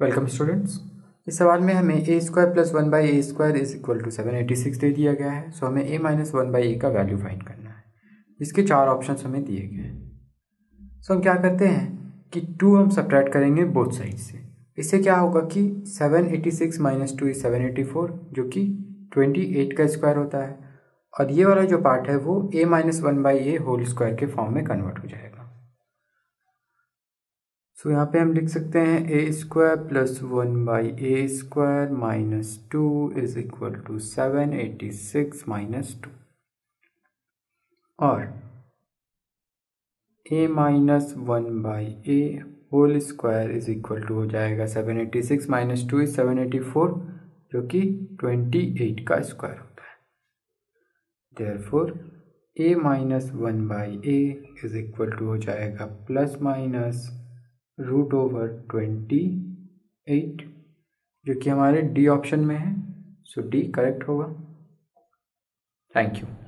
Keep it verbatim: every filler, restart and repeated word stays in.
Welcome students. इस सवाल में हमें a square plus one by a square is equal to seven eighty six दे दिया गया है। सो हमें a minus one by a का वैल्यू फाइंड करना है। इसके चार ऑप्शन हमें दिए गए हैं। सो हम क्या करते हैं कि टू हम सब्ट्रैक्ट करेंगे बोथ साइड से। इससे क्या होगा कि seven eighty six minus two is seven eighty four जो कि ट्वेंटी एट का स्क्वायर होता है, और ये वाला जो पार्ट है वो a minus one by a whole square के फॉर्म में कन्वर्ट हो जाएगा। सो so, यहाँ पे हम लिख सकते हैं a square plus one by a square minus two is equal to seven eighty six minus two, और a minus one by a whole square is equal to हो जाएगा seven eighty six minus two is seven eighty four जो कि twenty eight का square होता है। Therefore a minus one by a is equal to हो जाएगा plus minus root over twenty eight जो कि हमारे डी ऑप्शन में है। सो डी करेक्ट होगा। Thank you.